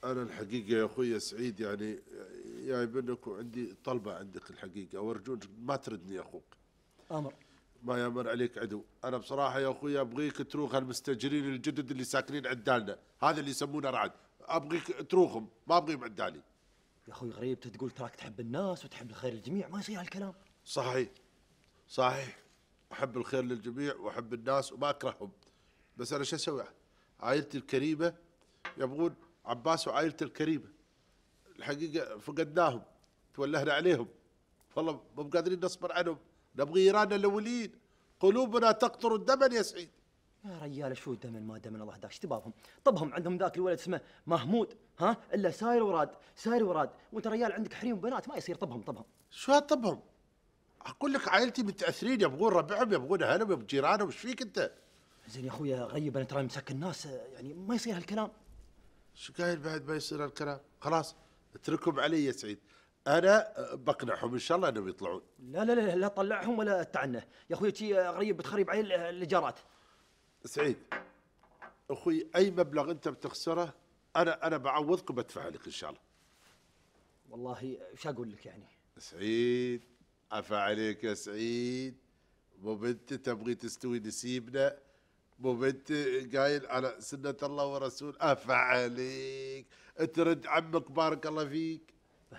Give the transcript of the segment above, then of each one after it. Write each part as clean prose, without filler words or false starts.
أنا الحقيقة يا أخوي سعيد يعني جاي منك وعندي طلبة عندك الحقيقة، وأرجوك ما تردني يا أخوك. أمر. ما يامر عليك عدو. أنا بصراحة يا أخوي أبغيك تروخ المستأجرين الجدد اللي ساكنين عندنا، هذا اللي يسمونه رعد، أبغيك تروخهم، ما أبغيهم عندالي. يا أخوي غريب تقول تراك تحب الناس وتحب الخير للجميع، ما يصير هالكلام. صحيح صحيح، أحب الخير للجميع وأحب الناس وما أكرههم، بس أنا شو أسوي؟ عائلتي الكريمة يبغون عباس وعائلته الكريمة، الحقيقة فقدناهم، تولهنا عليهم، والله مو قادرين نصبر عنهم، نبغي إيراننا الأولين، قلوبنا تقطر الدم يا سعيد. يا رجال شو دمن ما دمن الله هداك، ايش تبابهم؟ طبهم عندهم ذاك الولد اسمه محمود، ها الا ساير وراد ساير وراد، وانت رجال عندك حريم وبنات، ما يصير طبهم. شو هالطبهم؟ أقول لك عائلتي متأثرين، يبغون ربعهم، يبغون أهلهم، يبغون جيرانهم، ايش فيك أنت؟ زين يا اخوي غيب، انا ترى مسك الناس، يعني ما يصير هالكلام. شو قايل بعد ما يصير هالكلام؟ خلاص اتركهم علي يا سعيد، أنا بقنعهم إن شاء الله أنهم يطلعون. لا طلعهم ولا تعنه يا اخوي، شي غريب بتخرب علي الايجارات. سعيد اخوي اي مبلغ انت بتخسره انا بعوضك وبدفع لك ان شاء الله. والله ايش اقول لك يعني؟ سعيد عفا عليك يا سعيد، مو بنت تبغي تستوي نسيبنا، مو بنت قايل على سنة الله ورسول، عفا عليك ترد عمك بارك الله فيك.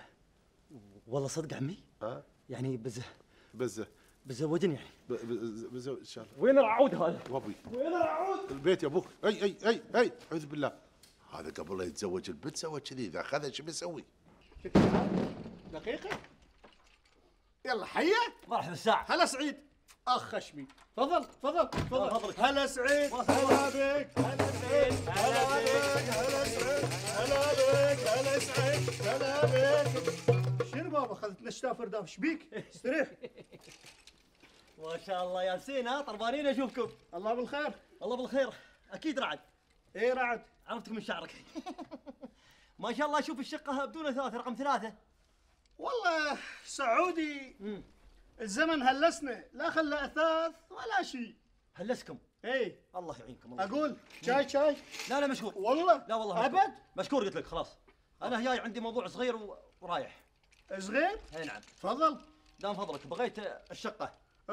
والله صدق عمي؟ ها؟ يعني بزه بزوجني يعني؟ بزه ان شاء الله. وين العود هذا؟ وابوي وين العود؟ البيت يا ابوك. اي اعوذ بالله، هذا قبل لا يتزوج البنت سوى كذي، اذا اخذها شو بيسوي؟ دقيقة. يلا حيا. مرحبا الساعة. هلا سعيد. اخ خشمي. تفضل. فضلك. هلا سعيد. هلا بك. هلا سعيد. هلا بك. هلا سعيد. هلا بك. هلا سعيد. هلا بك. شنو بابا اخذت نشتاف فرداف، ايش بيك؟ استريح. ما شاء الله يا سين، ها طربانين اشوفكم. الله بالخير. الله بالخير، اكيد رعد. ايه رعد. عرفتك من شعرك. ما شاء الله اشوف الشقة بدون اثاث، رقم 3. والله سعودي الزمن هلسنا، لا خلى اثاث ولا شيء. هلسكم. ايه الله يعينكم. الله اقول شاي. لا مشكور. والله لا والله ابد. مشكور قلت لك خلاص. انا جاي عندي موضوع صغير ورايح. صغير؟ اي نعم. تفضل. دام فضلك بغيت الشقة.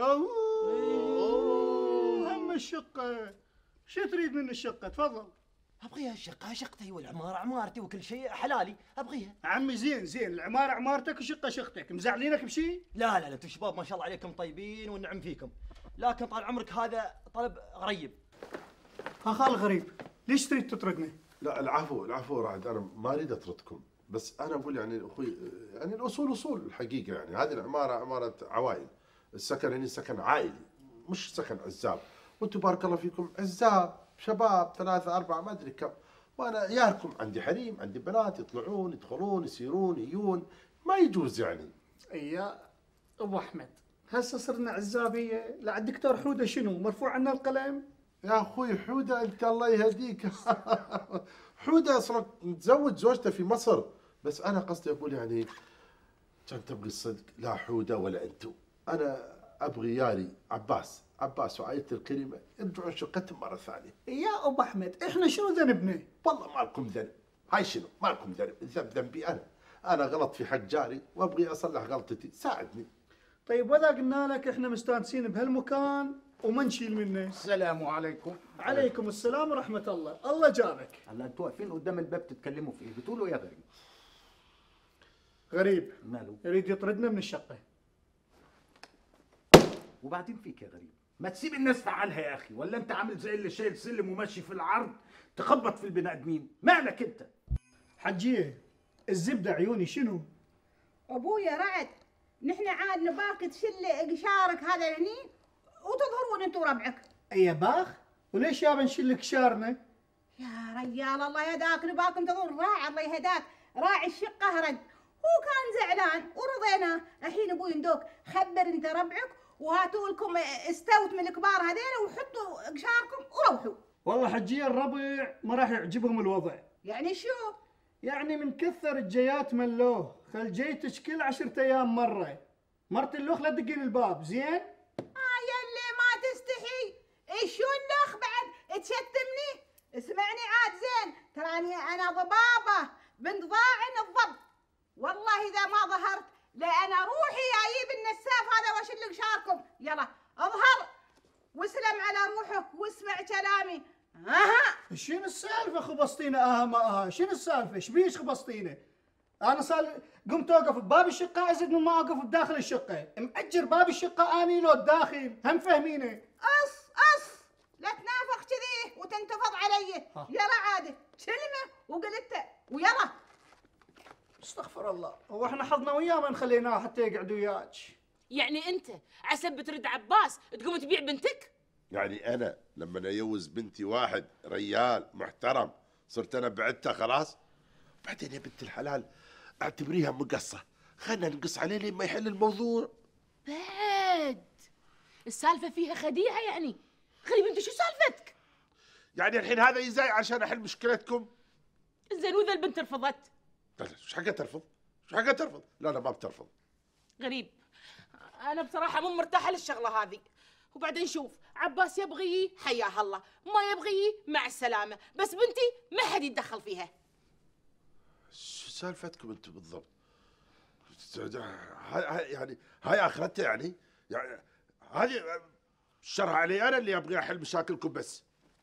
هم الشقة، شو تريد من الشقة؟ تفضل. ابغيها الشقة شقتي والعمارة عمارتي وكل شيء حلالي، ابغيها. عمي زين، العمارة عمارتك وشقة شقتك، مزعلينك بشيء؟ لا انتم شباب ما شاء الله عليكم طيبين والنعم فيكم، لكن طال عمرك هذا طلب غريب. خال غريب، ليش تريد تطردني؟ لا العفو رعد، انا ما اريد اطردكم، بس انا اقول يعني اخوي يعني الاصول اصول الحقيقه، يعني هذه العماره عماره عوائل، السكن هنا سكن عائلي مش سكن عزاب، وانتم بارك الله فيكم عزاب شباب 3 4 ما ادري كم، وانا عيالكم عندي حريم، عندي بنات يطلعون يدخلون يسيرون يجون، ما يجوز يعني. يا ابو احمد هسه صرنا عزابيه، لا الدكتور حوده شنو مرفوع عنا القلم؟ يا اخوي حوده انت الله يهديك. حوده اصلا متزوج زوجته في مصر، بس انا قصدي اقول يعني كان تبغي الصدق، لا حوده ولا انتم، انا ابغي ياري عباس وعائلته الكريمه يرجعون شقتهم مره ثانيه. يا ابو احمد احنا شنو ذنبنا؟ والله ما لكم ذنب، هاي شنو ما لكم ذنب، الذنب ذنبي انا غلط في حق جاري وابغي اصلح غلطتي، ساعدني. طيب واذا قلنا لك احنا مستانسين بهالمكان وما نشيل منه؟ السلام عليكم. عليكم السلام ورحمه الله، الله جابك. هلا انتوا واقفين قدام الباب تتكلموا في ايه؟ بتقولوا يا غريب. غريب ماله؟ يريد يطردنا من الشقه. وبعدين فيك يا غريب، ما تسيب الناس فعلها يا اخي، ولا انت عامل زي اللي شايل سلم وماشي في العرض تخبط في البني ادمين؟ مالك انت؟ حجيه الزبده عيوني شنو؟ ابويا رعد، نحن عاد نباك تشل قشارك هذا هني وتظهرون انتم ربعك. يا باخ وليش يابا نشيل قشارنا؟ يا رجال الله يهداك، نباك انتظر راعي الله يهداك، راعي الشقه رد، هو كان زعلان ورضيناه، الحين ابوي ندوك خبر انت ربعك وهاتوا لكم استوت من الكبار هذيلا وحطوا قشاركم وروحوا. والله حجيه الربع ما راح يعجبهم الوضع. يعني شو؟ يعني من كثر الجيات ملوه، خل جيتك كل 10 ايام مره. مرت اللوخ لا تدقين الباب زين؟ يلي ما تستحي، شو اللخ بعد تشتمني؟ اسمعني عاد زين، تراني انا ضبابه، بنت ضاعن الضب. والله اذا ما ظهرت لا انا روحي اجيب النساف هذا واشلق شعركم. يلا اظهر واسلم على روحك واسمع كلامي. شنو السالفه خبصتينا؟ ما شنو السالفه؟ ايش بيش خبصتينا؟ انا صار قمت اوقف بباب الشقه ازيد من ما اوقف بداخل الشقه، مأجر باب الشقه اني لو الداخل، هم فهمينه. اص لا تنافق كذي وتنتفض علي. يلا عادي كلمه وقلتها ويلا. استغفر الله، هو احنا حظنا وياه ما نخليناه حتى يقعد وياك؟ يعني انت عسب ترد عباس تقوم تبيع بنتك؟ يعني انا لما اجوز بنتي واحد ريال محترم صرت انا بعدتها خلاص؟ بعدين يا بنت الحلال اعتبريها مقصه، خلنا نقص عليه لين ما يحل الموضوع. بعد السالفه فيها خديعه يعني. غريب انت شو سالفتك؟ يعني الحين هذا يزاي عشان احل مشكلتكم؟ زين واذا البنت رفضت؟ لا ايش حقها ترفض؟ ايش حقها ترفض؟ لا ما بترفض. غريب، انا بصراحه مو مرتاحه للشغله هذه. وبعدين شوف، عباس يبغي حياه الله، ما يبغي مع السلامه، بس بنتي ما حد يتدخل فيها. شو سالفتكم انتم بالضبط؟ يعني هاي اخرتها يعني هذه الشرها علي انا اللي ابغى احل مشاكلكم بس.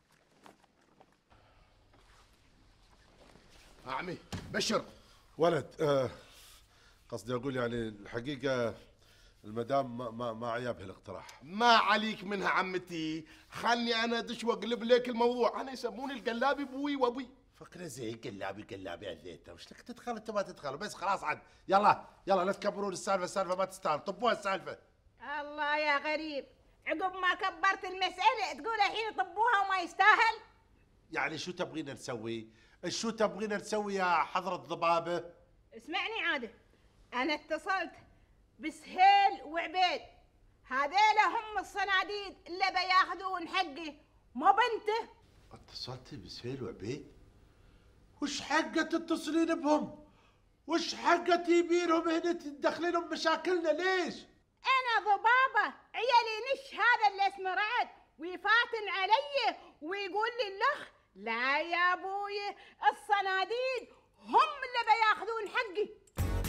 عمي بشر ولد قصدي اقول يعني الحقيقه المدام ما عيبها الاقتراح. ما عليك منها عمتي، خلني انا ادش واقلب لك الموضوع. انا يسموني القلابي بوي وابوي. فكره زي قلابي عليته، وش لك تدخل انت ما تدخل بس خلاص عاد. يلا لا تكبرون السالفه ما تستاهل، طبوها السالفه. الله يا غريب، عقب ما كبرت المسألة تقول الحين طبوها وما يستاهل؟ يعني شو تبغينا نسوي؟ شو تبغينا نسوي يا حضرة ضبابة؟ اسمعني عادة، أنا اتصلت بسهيل وعبيد، هذيلا هم الصناديد اللي بياخذون حقي مو بنته. اتصلتي بسهيل وعبيد؟ وش حقة تتصلين بهم؟ وش حقة تجيبينهم هنا تدخلينهم بمشاكلنا ليش؟ أنا ضبابة، عيالي نش هذا اللي اسمه رعد ويفاتن علي ويقول لي الأخ لا يا أبوي، الصناديد هم اللي بياخذون حقي.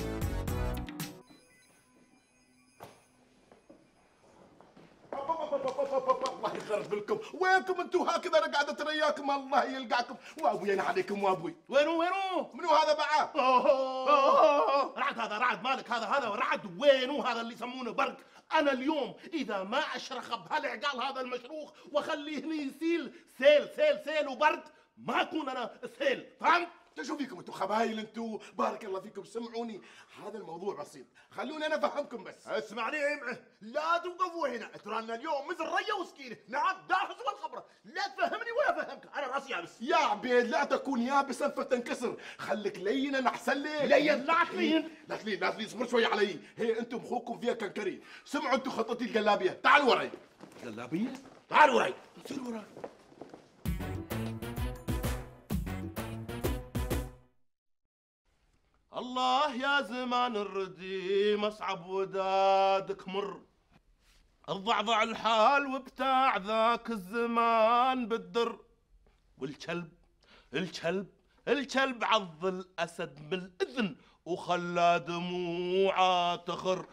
الله يخرب لكم، وينكم انتم هكذا؟ انا قاعد اترياكم الله يلقاكم. وابوي انا عليكم وابوي. وينو منو هذا معاه؟ رعد، هذا رعد مالك، هذا رعد. وينو هذا اللي يسمونه برق؟ انا اليوم اذا ما اشرخ بهالعقال هذا المشروخ واخليه هنا يسيل سيل وبرد، ما اكون انا سيل، فهمت؟ شو فيكم انتم خبايل انتم؟ بارك الله فيكم. سمعوني، هذا الموضوع بسيط، خلوني انا افهمكم بس. اسمعني يا يمعه، لا توقفوا هنا، ترانا اليوم مثل ريه وسكينه، نعم داحس والخبره، لا تفهمني ولا افهمك، انا راسي يابس. يا عبيد لا تكون يابسا فتنكسر، خليك لينا احسن لك. لين لا تلين، اصبر شوي علي. هي انتم اخوكم فيها كنكري. سمعوا انتم خطتي القلابيه، تعالوا وراي. قلابيه؟ تعالوا وراي، سير وراي. الله يا زمان الرديم اصعب ودادك مر، الضعضع الحال وبتاع ذاك الزمان بالدر، والكلب عض الاسد بالاذن وخلى دموعه تخر.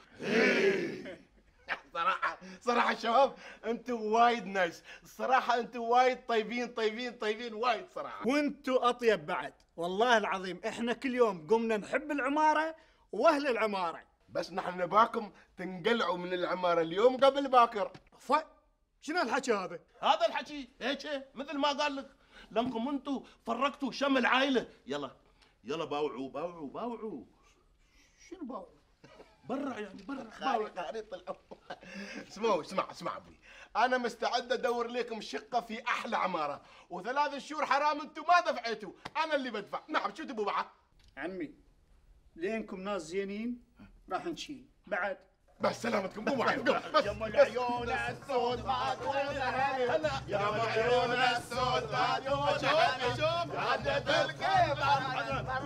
صراحة شباب انتم وايد نايس، الصراحة انتم وايد طيبين وايد صراحة. وانتوا اطيب بعد، والله العظيم احنا كل يوم قمنا نحب العمارة واهل العمارة، بس نحن نباكم تنقلعوا من العمارة اليوم قبل باكر. شنو الحكي هذا؟ هذا الحكي هيك مثل ما قال لك، لانكم انتم فرقتوا شمل العائلة. يلا باوعوا. شنو باوعوا؟ برا يعني برا. خريطة الأمور. اسمع ابوي، انا مستعد ادور لكم شقة في احلى عمارة، و3 شهور حرام انتم ما دفعتوا، انا اللي بدفع. نعم شو تبوا بعد؟ عمي لينكم ناس زينين راح نشيل بعد. بس سلامتكم قوموا معي. يا ام العيون السود يا ام العيون السود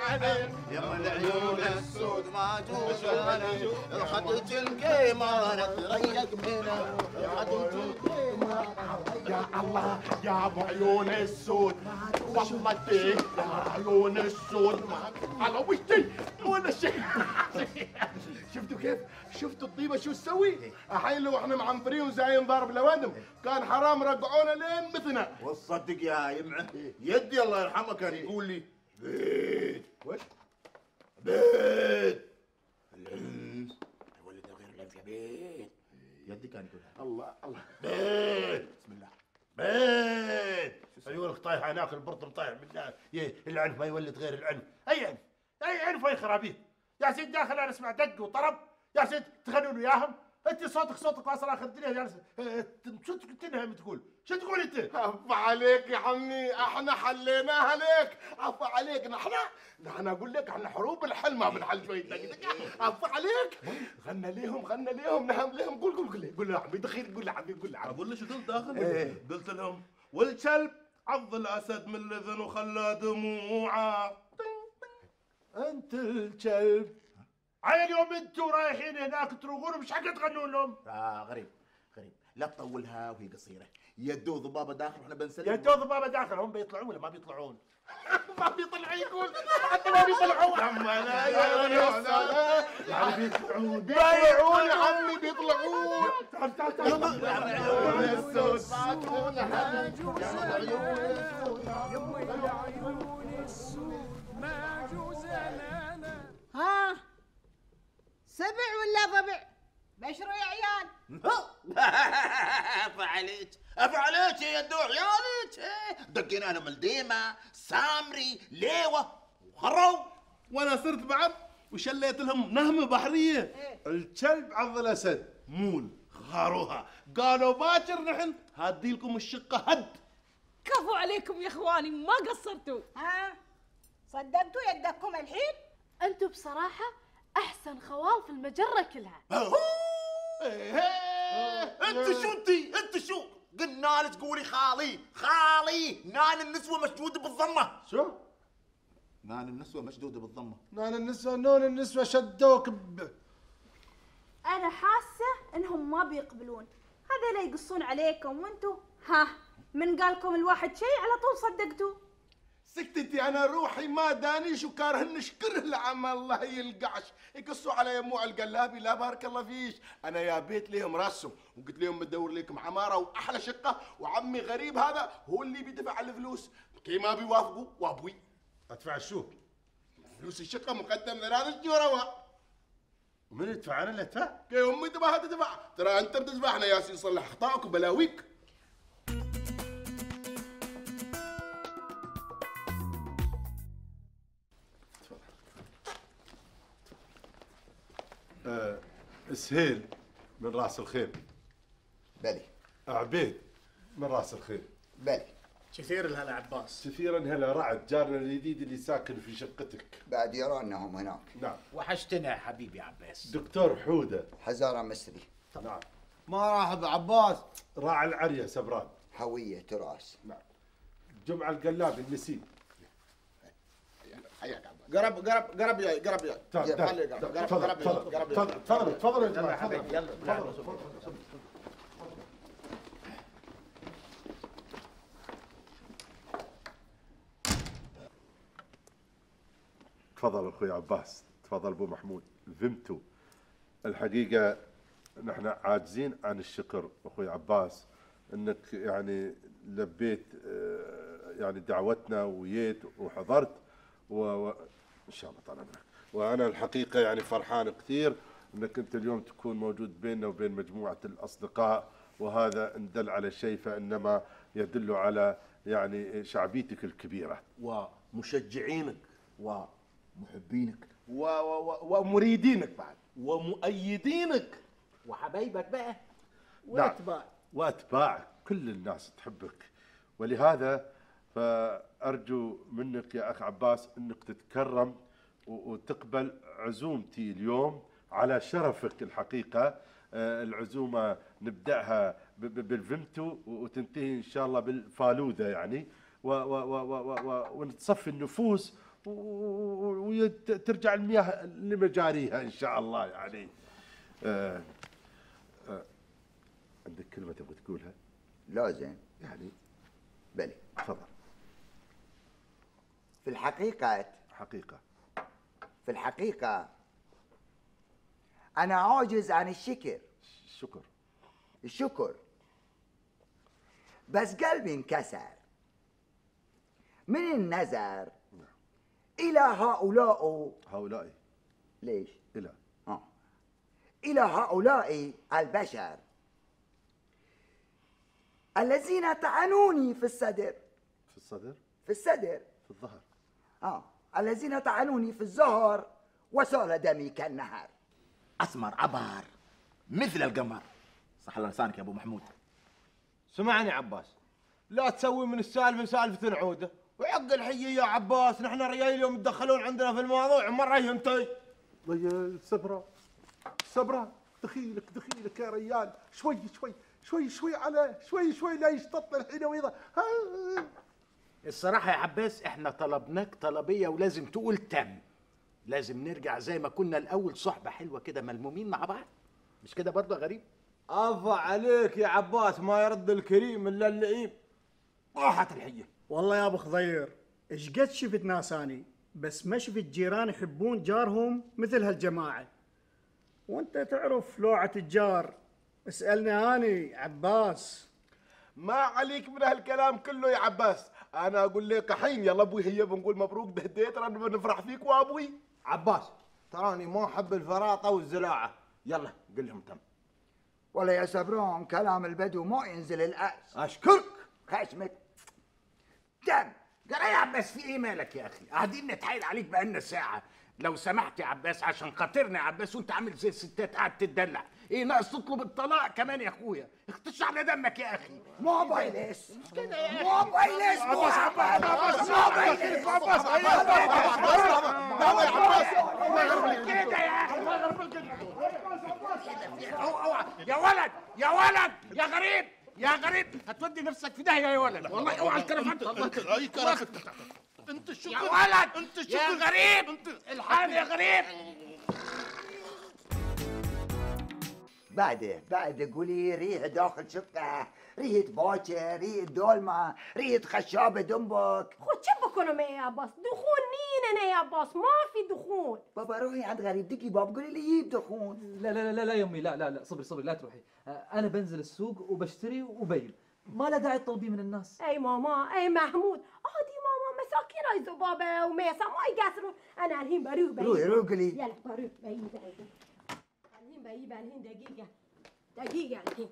عليك يما العيون السود ما جوز انا خدت القيمه تريق منها خدت القيمه. يا الله يا ابو عيون السود والله الدين يا عيون السود على وشتي ولا شيء. شفتوا كيف؟ شفتوا الطيبه شو تسوي؟ الحين لو احنا معنفرين وزاين ضارب لوادم كان حرام رقعونا لين مثنا. وتصدق يا يمعه يدي الله يرحمه كان يقول لي بيت وش؟ بيت العز ولد غير العز يا بيت يدي كان يقولها الله الله بيت بسم الله بيت يقول لك طايح هناك البرطم طايح بالله العنف ما يولد غير العنف. اي عنف؟ اي عنف اي خرابيط يا سيد. داخل انا اسمع دق وطرب يا سيد تغنون وياهم. انت صوتك واصل اخر الدنيا جالس شو تنهم تقول؟ شو تقول انت؟ عفا عليك يا عمي احنا حليناها لك. عفا عليك نحن اقول لك احنا حروب الحل ما بنحل شويه دقيقه. عفا عليك. غنى ليهم نهم لهم. قول له يا عمي دخيل. قول له عمي قول له عمي. اقول له شو قلت داخل؟ قلت لهم والكلب عض الاسد من الاذن وخلى دموعه. انت الكلب. عيل يوم انتوا رايحين هناك تروقون مش حق تغنون لهم. غريب لا تطولها وهي قصيره. يدو ضبابه داخل واحنا بنسلم. يدو ضبابه داخل. هم بيطلعون ولا ما بيطلعون؟ ما بيطلع يقول حتى ما بيطلعون. لا يعني بيطلعون يا عمي بيطلعون. ها سبع ولا ضبع؟ بشروا يا عيال. افعليك يا يدو عيالك. دقينا انا ملديمه سامري ليوه وخروا وانا صرت بعد وشليت لهم نهمه بحريه. الكلب عض الاسد. مول غاروها قالوا باكر نحن هادي لكم الشقه هد. كفو عليكم يا اخواني ما قصرتوا. ها صدقتوا يدكم الحين؟ انتوا بصراحة احسن خوال في المجرة كلها. انت شو قلنا لك قولي خالي نان النسوه مشدوده بالضمه. شو؟ نان النسوه مشدوده بالضمه. نون النسوة شدوك انا حاسة انهم ما بيقبلون. هذا لا يقصون عليكم وانتوا من قالكم الواحد شيء على طول صدقتوا. سكتتي انا روحي ما دانيش وكارهن شكره العمى الله يلقعش. يقصوا على يموع القلابي لا بارك الله فيش. انا يا بيت ليهم راسهم وقلت لهم بدور لكم عماره واحلى شقه وعمي غريب هذا هو اللي بيدفع الفلوس. كي ما بيوافقوا وابوي ادفع شو؟ فلوس الشقه مقدم ل3 شهور. ومن يدفع؟ انا اللي ادفع؟ كي امي تبغى تدفع. ترى انت بتدفعنا يا سيدي صلح اخطائك وبلاويك. سهيل من راس الخيل. بلي. عبيد من راس الخيل. بلي. كثير الهلا عباس. كثيرا هلا رعد جارنا الجديد اللي ساكن في شقتك. بعد يرونهم هناك. نعم. وحشتنا حبيبي عباس. دكتور حودة. حزارة مصري. نعم. ما راح بعباس. راعي العرية سبران. هوية تراس. نعم. جمعة القلابي النسيم. حياك عباس. قرب يا تفضل تفضل يا جماعة. يلا تفضل اخوي عباس. تفضل ابو محمود. ذمتوا الحقيقة نحن عاجزين عن الشكر اخوي عباس انك يعني لبيت يعني دعوتنا وجيت وحضرت ان شاء الله طال عمرك. وانا الحقيقه يعني فرحان كثير انك انت اليوم تكون موجود بيننا وبين مجموعه الاصدقاء. وهذا ان دل على شيء فانما يدل على يعني شعبيتك الكبيره ومشجعينك ومحبينك ومريدينك بعد ومؤيدينك وحبايبك بقى واتباع واتباعك. كل الناس تحبك. ولهذا فارجو منك يا اخ عباس انك تتكرم وتقبل عزومتي اليوم على شرفك. الحقيقه العزومه نبداها بالفيمتو وتنتهي ان شاء الله بالفالوذه يعني ونتصفي النفوس وترجع المياه لمجاريها ان شاء الله يعني. عندك كلمه تبغى تقولها؟ لا زين يعني بلي. تفضل. في الحقيقة في الحقيقه أنا عاجز عن الشكر. الشكر بس قلبي انكسر من النظر إلى هؤلاء ليش؟ إلى إلى هؤلاء البشر الذين طعنوني في الصدر. في الظهر. الذين طعنوني في الظهر وسال دمي كالنهر. اسمر عبار مثل القمر. صح على لسانك يا ابو محمود. سمعني عباس، لا تسوي من السالفه سالفه نعوده، وعق الحيه يا عباس، نحن رجال اليوم يتدخلون عندنا في الموضوع ومره يهمتي. صبرا دخيلك يا ريال، شوي على شوي لا يشطط الحين ويضا. الصراحة يا عباس احنا طلبناك طلبية ولازم تقول تم. لازم نرجع زي ما كنا الأول، صحبة حلوة كده ملمومين مع بعض. مش كده برضه يا غريب؟ افا عليك يا عباس، ما يرد الكريم الا اللئيم. راحت الحية. والله يا ابو خضير ايش قد شفت ناس اني، بس ما شفت جيران يحبون جارهم مثل هالجماعة. وانت تعرف لوعة الجار. اسألني اني عباس. ما عليك من هالكلام كله يا عباس، انا اقول لك الحين يلا ابوي هيا بنقول مبروك دهديت، رانا بنفرح فيك وابوي. عباس تراني ما احب الفراطه والزلاعه، يلا قل لهم تم. ولا يا سبران كلام البدو ما ينزل الأس. اشكرك. خشمك تم. قرا يا عباس في ايه مالك يا اخي؟ قاعدين نتحايل عليك بقالنا ساعة. لو سمحت يا عباس عشان خاطرنا يا عباس، وانت عامل زي الستات قاعد تتدلع. ايه ناقص تطلب الطلاق كمان يا اخويا؟ اختش على دمك يا اخي. ما بايلس مش كده يا اخي. ما بايلس كده يا اخي. يا ولد يا غريب هتودي نفسك في داهيه يا ولد. والله اوعى الكرفت. اي كرفت انت الشكر يا ولد انت الشكر يا غريب. الحال يا غريب. بعد قولي ريح داخل شقة، ريح باكر، ريح دولمة، ريح خشابة دنبك. خد شبكوا معي يا باص، دخون نينا يا باص، ما في دخون. بابا روحي عند غريب دقي بابا قولي لي يجيب دخون. لا يمي، لا صبري لا تروحي. انا بنزل السوق وبشتري وبين، ما له داعي تطلبيه من الناس. اي ماما اي محمود، عادي ماما مساكين هاي بابا وميسا ما يقصرون. انا الحين بروح روحي قولي. يلا بروح الحين دقيقة الحين.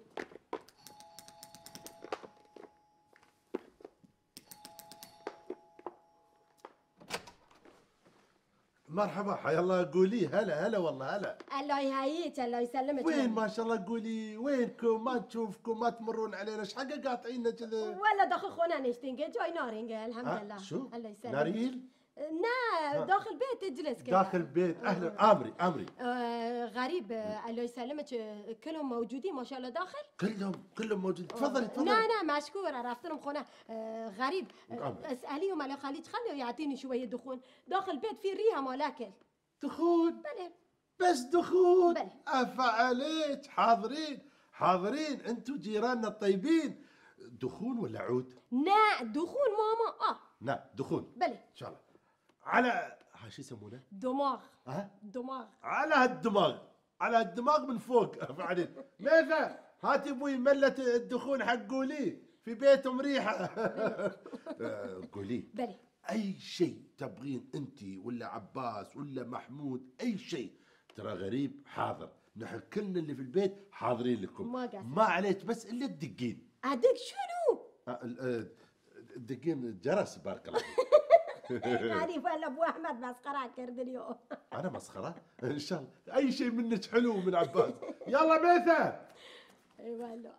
مرحبا حيا الله. قولي هلا والله هلا. الله يهيئك الله يسلمك. وين ما شاء الله قولي وينكم؟ ما نشوفكم ما تمرون علينا، ايش حق قاطعيننا كذا؟ ولا داخل خونا نشتنقل جاي نارينج الحمد لله. شو؟ الله يسلمك. ناريل؟ داخل بيت اجلس كذا. داخل بيت اهلا. امري غريب الله يسلمك كلهم موجودين ما شاء الله داخل؟ كلهم موجودين. تفضلي لا مشكور عرفتهم خونا. غريب اساليهم على خليج خليه يعطيني شويه دخون. داخل البيت في ريحه مال اكل. دخون؟ بلى بس دخون؟ بلى. افا عليك. حاضرين انتم جيراننا الطيبين. دخون ولا عود؟ دخون ماما. دخون. بلى ان شاء الله. على شو يسمونه؟ دماغ. دماغ. على الدماغ من فوق. فعلين ماذا؟ هاتي ابوي ملة الدخون حقولي في بيتهم ريحه. قولي بلي اي شيء تبغين انت ولا عباس ولا محمود، اي شيء ترى غريب حاضر. نحن كلنا اللي في البيت حاضرين لكم. ما عليك بس الا تدقين. ادق شنو؟ تدقين الجرس. بارك الله فيك. عارف ولا ابو احمد مسخره كرد اليوم. انا مسخره؟ ان شاء الله اي شيء منك حلو من عباس. يلا ميثا. اي والله.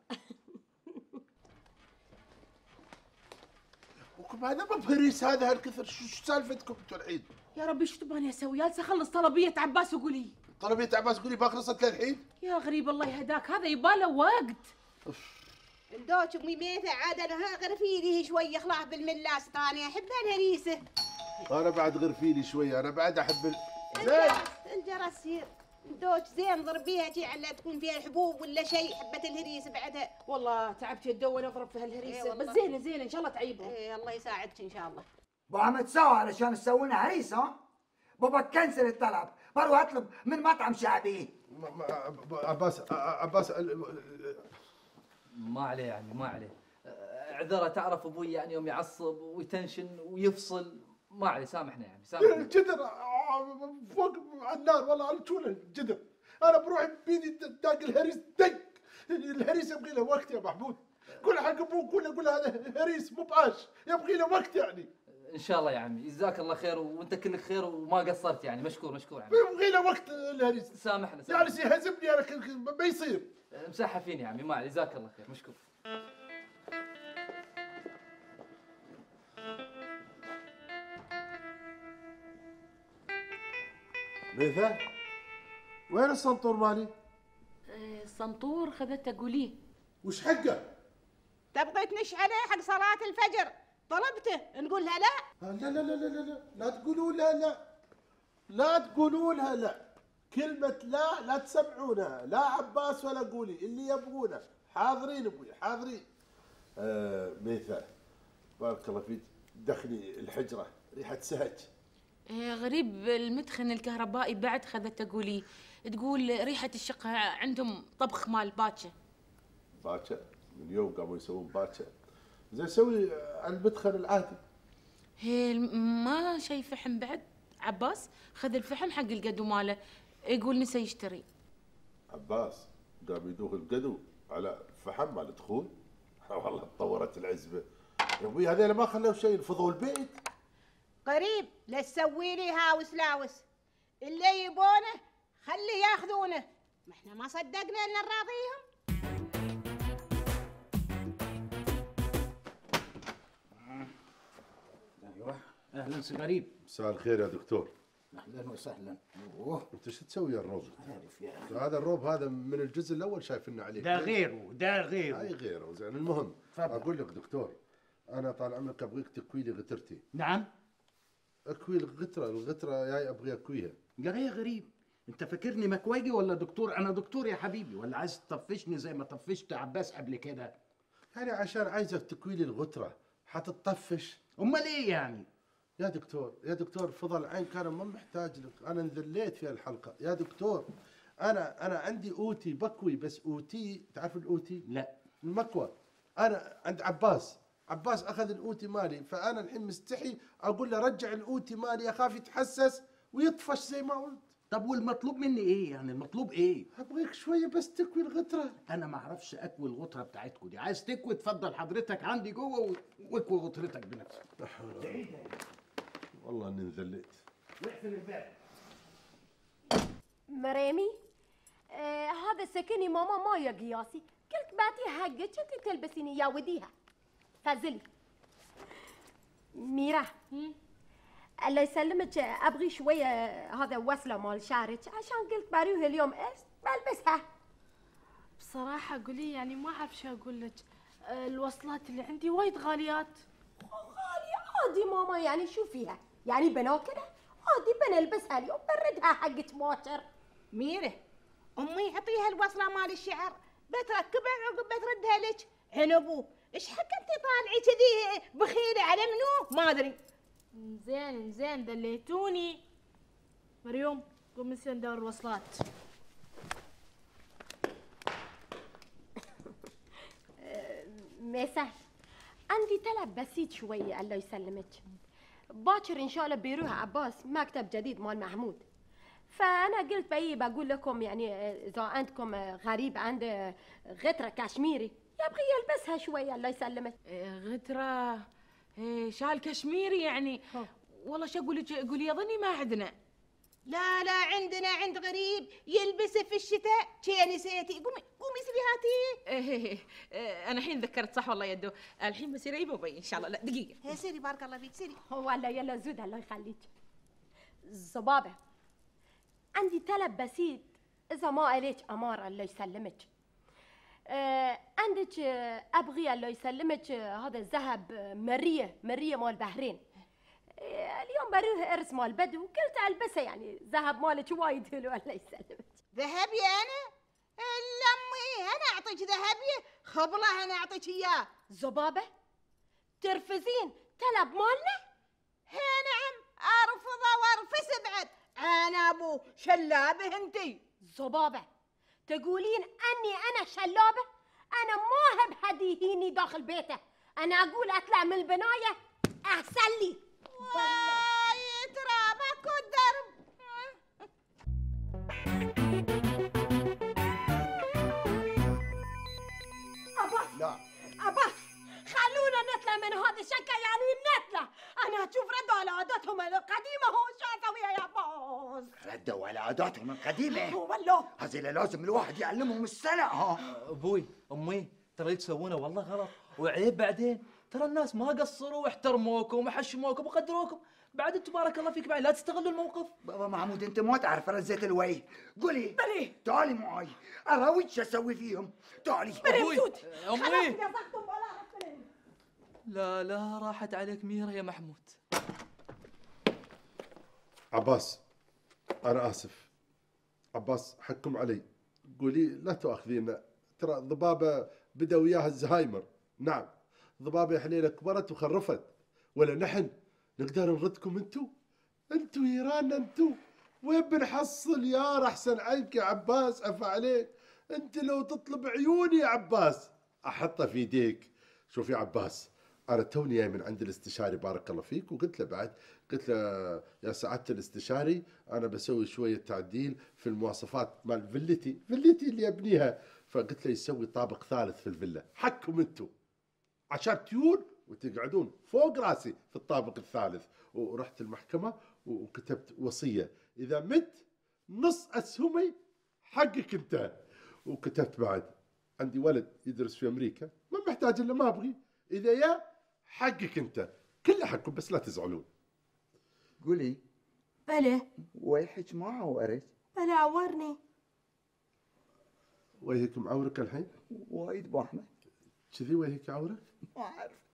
وكم هذا مبهريس هذا هالكثر. شو سالفتكم انتوا الحين؟ يا ربي شو تبغاني اسوي؟ جالسه اخلص طلبيه عباس وقولي. طلبيه عباس قولي ما خلصت للحين؟ يا غريب الله يهداك هذا يباله وقت. دوش امي ميثا عاد انا غرفي لي شويه خلاص بالملاس ثاني احب الهريسه. انا بعد غرفيلي شويه، انا بعد احب الجراثيم دوج زين ضربيها شي على تكون فيها حبوب ولا شيء، حبة الهريس بعدها. والله تعبت يدو وانا اضرب في هالهريسه. إيه بس والله. زين ان شاء الله تعيبهم. إيه الله يساعدك ان شاء الله. ابو عم تساوي علشان تسوي لنا هريس ها؟ بابا كنسل الطلب، بروح اطلب من مطعم شعبي. عباس ما عليه يعني ما عليه. اعذره، تعرف ابوي يعني يوم يعصب ويتنشن ويفصل، ما عليه، سامحنا يعني سامحنا. الجدر فوق النار والله على طول الجدر. انا بروحي بيدي داق الهريس دق. الهريس يبغي له وقت يا محمود. قول حق ابوك قول هذا هريس مو بعاش، يبغي له وقت يعني. ان شاء الله يا عمي، جزاك الله خير وانت كلك خير وما قصرت يعني. مشكور مشكور عمي. يبغي له وقت الهريس. سامحنا يعني يهزمني انا ما يصير. مسحها فيني يا عمي، ما عليه، جزاك الله خير، مشكور. ميثا وين السنطور مالي؟ السنطور خذته قوليه. وش حقه؟ تبغي تنش عليه حق صلاة الفجر، طلبته نقول لها لا؟ لا لا لا لا لا لا تقولوا لها لا، لا تقولوا لها لا، كلمة لا تسمعونها، لا عباس ولا قولي، اللي يبغونه حاضرين ابوي حاضرين. ميثا بارك الله فيك، دخلي الحجرة ريحة سهج. غريب المدخن الكهربائي بعد خذته قوليه، تقول ريحة الشقة عندهم طبخ مال باتشا. باتشا؟ من اليوم قاموا يسوون باتشا. زين سوي على المدخن العادي. ما شي فحم بعد؟ عباس خذ الفحم حق القدو ماله، يقول نسى يشتري. عباس قام يدوخ القدو على فحم مال دخول؟ والله تطورت العزبة يا ابوي، هذول ما خلوا شيء، نفضوا البيت. قريب لا تسوي لي هاوس لاوس، اللي يبونه خلي ياخذونه، ما احنا ما صدقنا ان نراضيهم. ايوه اهلا سي غريب. مساء الخير يا دكتور. اهلا وسهلا. اوه انت شو تسوي يا الروب؟ عارف يا اخي هذا الروب هذا من الجزء الاول شايفنا عليه. ده غيره ده غيره. اي غيره. زين المهم تفضل. اقول لك دكتور، انا طال عمرك ابغيك تكوي لي غترتي. نعم. اكوي الغتره جاي ابغي اكويها. يا غريب، انت فاكرني مكواجي ولا دكتور؟ انا دكتور يا حبيبي، ولا عايز تطفشني زي ما طفشت عباس قبل كده؟ يعني عشان عايزك تكوي لي الغتره حتطفش. امال ايه يعني؟ يا دكتور فضل عين كان ما محتاج لك، انا انذليت في الحلقه يا دكتور. انا عندي اوتي بكوي، بس اوتي تعرف الاوتي؟ لا المكوى. انا عند عباس اخذ الاوتي مالي، فانا الحين مستحي اقول له رجع الاوتي مالي، اخاف يتحسس ويطفش زي ما قلت. طب والمطلوب مني ايه يعني؟ المطلوب ايه؟ ابغيك شويه بس تكوي الغتره. انا ما اعرفش اكوي الغتره بتاعتكم دي، عايز تكوي اتفضل حضرتك عندي جوه واكوي غترتك بنفسك. والله اني انذليت. واقفل الباب. مريمي هذا سكني ماما ما يا قياسي، قلت باتي حقك انت تلبسيني يا وديها. فازلي ميرا الله يسلمك، ابغي شويه هذا وصله مال شعرك عشان قلت باريوها اليوم ايش بلبسها. بصراحة قولي يعني ما اعرف شو اقول لك، الوصلات اللي عندي وايد غاليات. غالية عادي ماما، يعني شو فيها؟ يعني بناكلها عادي بنلبسها اليوم بردها حقت موتر. ميره امي اعطيها الوصله مال الشعر، بتركبها عقب بتردها لك. عنبو ايش حق انت طالعي كذي بخيله على منو؟ ما ادري. زين دليتوني. مريوم قوم نسي ندور الوصلات. مساء عندي طلب بسيط شويه الله يسلمك. باكر ان شاء الله بيروح عباس مكتب جديد مال محمود، فانا قلت بقول لكم يعني اذا عندكم غريب عنده غتره كشميري يبغي يلبسها شويه الله يسلمك. غتره شال كشميري يعني؟ والله شو اقول لك، قولي يظني ما عندنا. لا عندنا، عند غريب يلبسه في الشتاء. شي نسيتي؟ قومي سري هاتي. انا الحين ذكرت صح والله يدو، الحين بصير اجيبه بي ان شاء الله. لا دقيقه. هي سيري بارك الله فيك سيري. والله يلا زود الله يخليك. زبابه عندي طلب بسيط اذا ما عليك اماره الله يسلمك. عندك ابغي الله يسلمك هذا الذهب مريه مال بحرين، اليوم بروح ارس مال بدو، قلت البسه يعني ذهب مالك وايد حلو الله يسلمك. ذهبي انا؟ لامي انا اعطيك ذهبي؟ خبله انا اعطيك اياه. زبابه ترفزين طلب مالنا؟ هي نعم ارفضه وارفس بعد. انا ابو شلابه انتي. زبابه تقولين اني انا شلابه؟ انا ما احب حد يهيني داخل بيته، انا اقول اطلع من البنايه احسن لي. واي ترابك والدرب. عباس لا عباس خلونا نطلع من هذه الشقة، يعني نطلع. أنا أشوف ردوا على عاداتهم القديمة، هو شو أسوي يا عباس؟ ردوا على عاداتهم القديمة؟ والله هذه لازم الواحد يعلمهم السنة. ها ابوي امي ترى اللي تسوونه والله غلط وعيب. بعدين ترى الناس ما قصروا واحترموكم وحشموكم وقدروكم، بعد انتم بارك الله فيك بعد لا تستغلوا الموقف. بابا محمود انت ما تعرف رزة الوي. قولي بلي تعالي معي اراويك شو اسوي فيهم. تعالي ابوي امي يا زختم ولا لا لا راحت عليك ميرة يا محمود. عباس انا اسف. عباس حكم علي، قولي لا تؤاخذينا، ترى ضبابه بدا وياها الزهايمر. نعم ضبابه حليله كبرت وخرفت، ولا نحن نقدر نردكم انتو يرانا انتو. وين بنحصل يا احسن عنك يا عباس؟ عفا عليك انت لو تطلب عيوني يا عباس احطها في يديك. شوف يا عباس انا توني جاي من عند الاستشاري بارك الله فيك، وقلت له بعد قلت له يا سعاده الاستشاري انا بسوي شويه تعديل في المواصفات مال فيلتي اللي ابنيها، فقلت له يسوي طابق ثالث في الفيلا. حقكم انتم عشان تيون وتقعدون فوق راسي في الطابق الثالث. ورحت المحكمه وكتبت وصيه اذا مت نص اسهمي حقك انت. وكتبت بعد عندي ولد يدرس في امريكا ما محتاج الا ما ابغي، اذا يا حقك انت، كله حقكم بس لا تزعلون. قولي بلى ويحك ما عورك؟ بلى عورني. وجهك معورك الحين؟ وايد ابو احمد. كذي وجهك عورك؟ ما اعرف